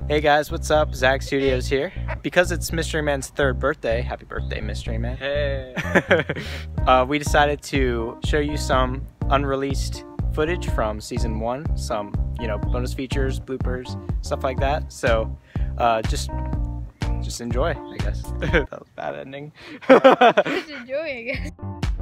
Hey guys, what's up? Zag Studios here. Because it's Mystery Man's third birthday, happy birthday, Mystery Man. Hey. We decided to show you some unreleased footage from season 1, some, bonus features, bloopers, stuff like that. So, just enjoy, I guess. That was a bad ending. Just enjoy, I guess.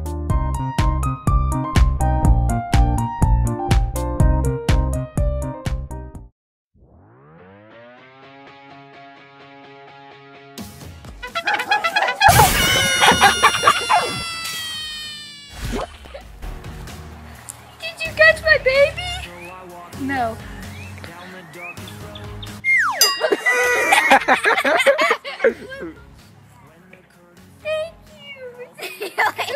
Did you catch my baby? No. Thank you.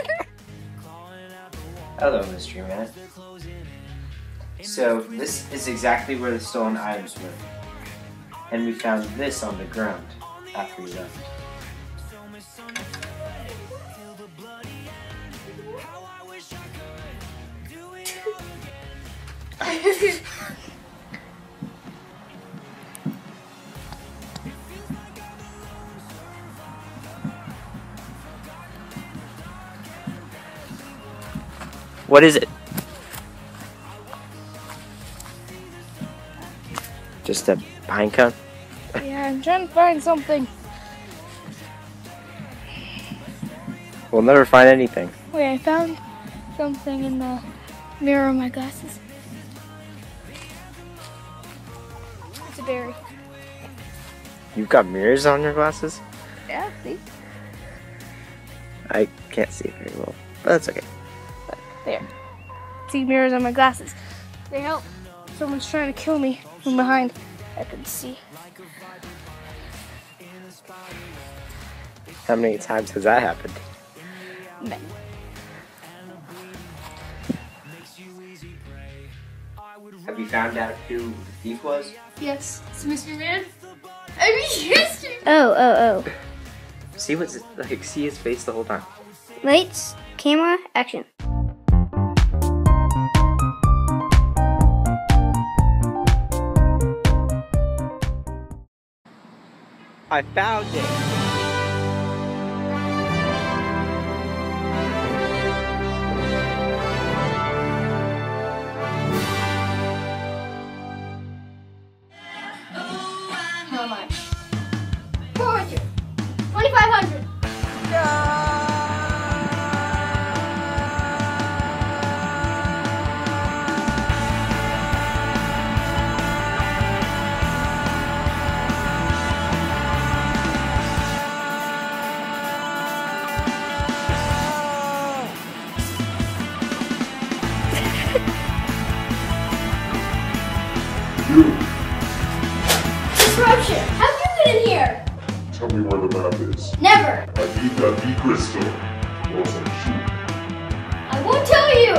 Hello, Mystery Man. So, this is exactly where the stolen items were. And we found this on the ground after we left. What is it? Just a pine cone? Yeah, I'm trying to find something. We'll never find anything. Wait, I found something in the mirror of my glasses. It's a berry. You've got mirrors on your glasses? Yeah, see? I can't see very well, but that's okay. There. See mirrors on my glasses. They help. Someone's trying to kill me from behind. I can see. How many times has that happened? Many. Have you found out who the thief was? Yes, it's Mr. Man. I mean, yes. Oh. See see his face the whole time. Lights, camera, action. I found it! How much? 400. 2,500. Disruption. How have you been in here? Tell me where the map is. Never. I need that B crystal, or else I shoot. I won't tell you.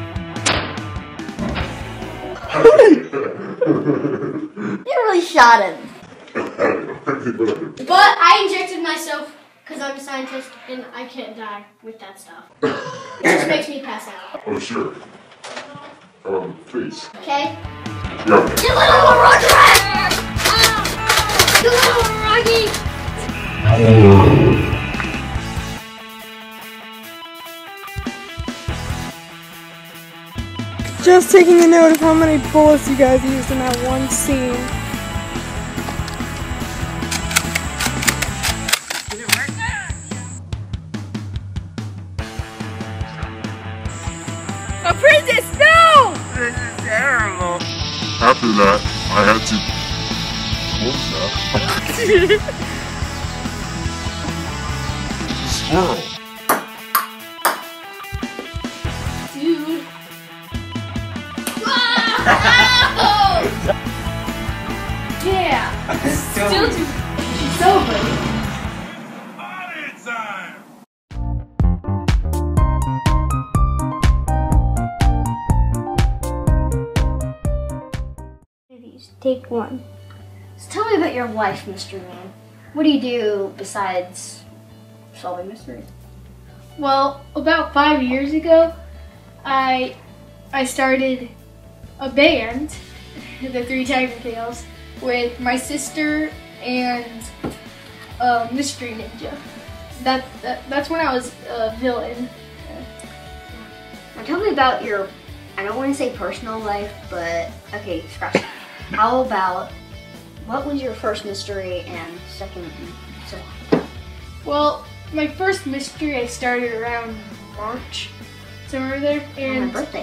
You really shot him. But I injected myself because I'm a scientist and I can't die with that stuff. It just makes me pass out. Oh, sure. Please. Okay? Yeah. You little Roger! You little Rocky! Just taking a note of how many bullets you guys used in that one scene. A princess, no! This is terrible! After that, I had to close that. Squirrel. Dude. Wow! Yeah. Still too sober. Take one. So tell me about your life, Mystery Man. What do you do besides solving mysteries? Well, about 5 years ago, I started a band, the Three Tiger Tails, with my sister and Mystery Ninja. That's when I was a villain. Now tell me about your, I don't want to say personal life, but okay, scratch that. How about, what was your first mystery and second and so on? Well, my first mystery I started around March, somewhere there, On and my birthday.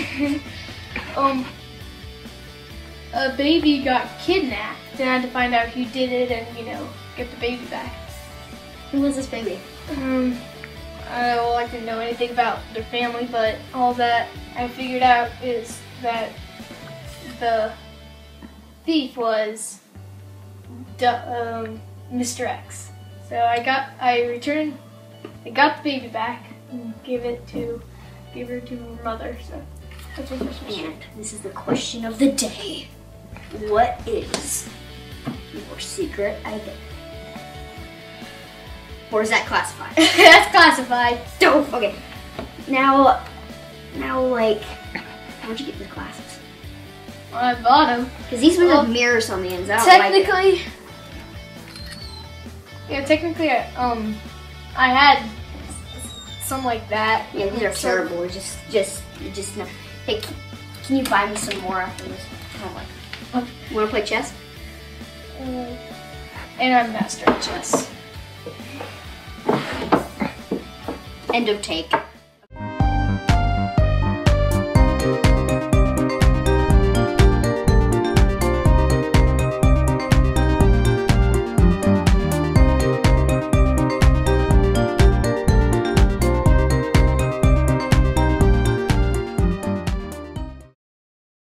a baby got kidnapped, and I had to find out who did it and, you know, get the baby back. Who was this baby? I didn't know anything about their family, but all that I figured out is that the thief was Mr. X. So I got the baby back and gave her to her mother. So that's my first mystery. And this is the question of the day. What is your secret identity? Or is that classified? That's classified. Dope. Okay. Now, like, how'd you get the glasses? I bought them. Because these ones have mirrors on the ends. I don't like it. Technically, I had some like that. Yeah, these are terrible. Just no. Hey, can you buy me some more after this? I don't like it. You wanna play chess? And I'm master at chess. End of take.